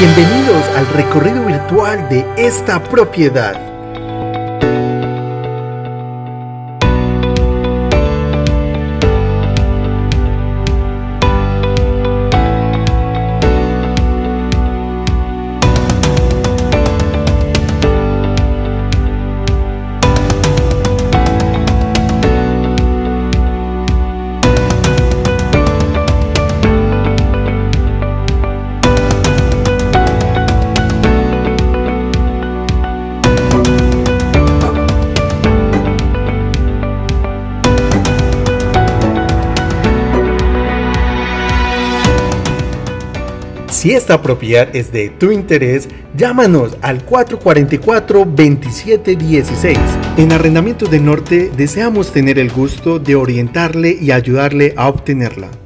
Bienvenidos al recorrido virtual de esta propiedad. Si esta propiedad es de tu interés, llámanos al 444-2716. En Arrendamientos del Norte deseamos tener el gusto de orientarle y ayudarle a obtenerla.